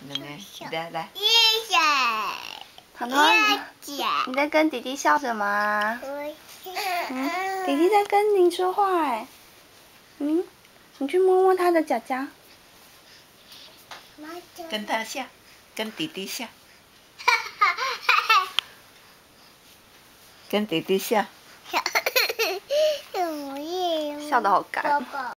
两个，来。 彤彤，你在跟弟弟笑什么啊？弟弟在跟你说话哎。你去摸摸他的脚脚。 跟他笑，跟弟弟笑。跟弟弟笑。 笑得好干。